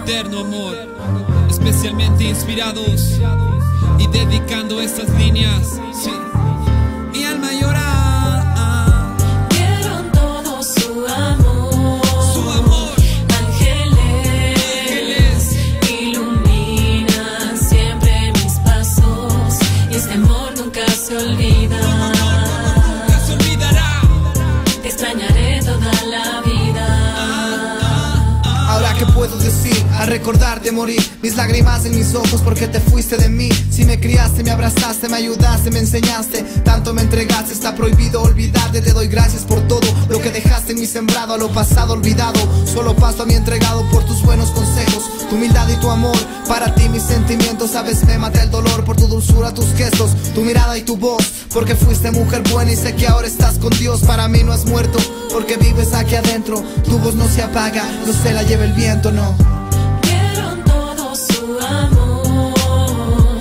eterno amor, especialmente inspirados y dedicando estas líneas, sí. Mi alma llora. Dieron todo su amor, ángeles iluminan siempre mis pasos, y este amor nunca se olvida. Nunca se olvidará. Te extrañaré toda la vida. Ahora, ¿qué puedo decir? Al recordarte morir, mis lágrimas en mis ojos porque te fuiste de mí. Si me criaste, me abrazaste, me ayudaste, me enseñaste, tanto me entregaste, está prohibido olvidarte. Te doy gracias por todo lo que dejaste en mi sembrado, a lo pasado olvidado. Solo paso a mi entregado por tus buenos consejos, tu humildad y tu amor. Para ti mis sentimientos, sabes, me mata el dolor por tu dulzura, tus gestos, tu mirada y tu voz. Porque fuiste mujer buena y sé que ahora estás con Dios. Para mí no has muerto, porque vives aquí adentro. Tu voz no se apaga, no se la lleva el viento, no. Dieron todo su amor,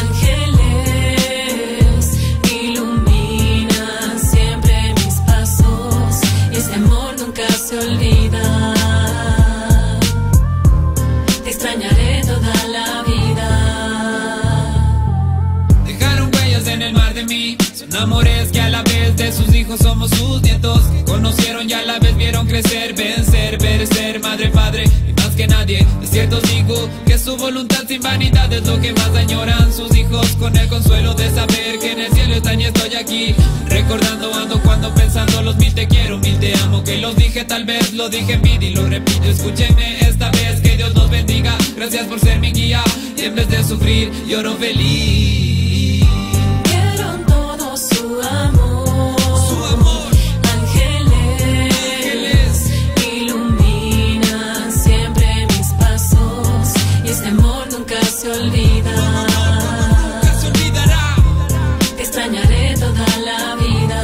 ángeles iluminan siempre mis pasos, y ese amor nunca se olvida. Te extrañaré toda la vida. Dejaron huellas en el mar de mí. Son amores que a la vez de sus hijos somos sus nietos, que conocieron y a la vez vieron crecer, vencer, perecer, madre, padre y más que nadie. Es cierto, digo que su voluntad sin vanidad es lo que más añoran sus hijos, con el consuelo de saber que en el cielo están y estoy aquí. Recordando ando cuando pensando los mil te quiero, mil te amo, que los dije tal vez, lo dije en vida y lo repito, escúcheme esta vez, que Dios nos bendiga. Gracias por ser mi guía y en vez de sufrir lloro feliz. Dieron todo su amor, ángeles iluminan siempre mis pasos, y ese amor nunca se olvida. Nunca se olvidará. Te extrañaré toda la vida.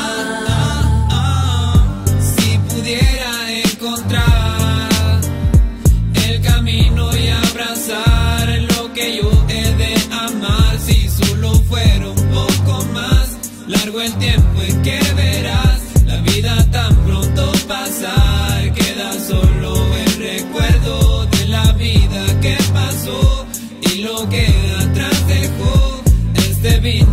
Si pudiera encontrar el camino y abrazar lo que yo he de amar, si solo fuera un poco más largo el tiempo en que verás la vida tan pronto pasar, queda solo el recuerdo de la vida que pasó y lo que atrás dejó este vino.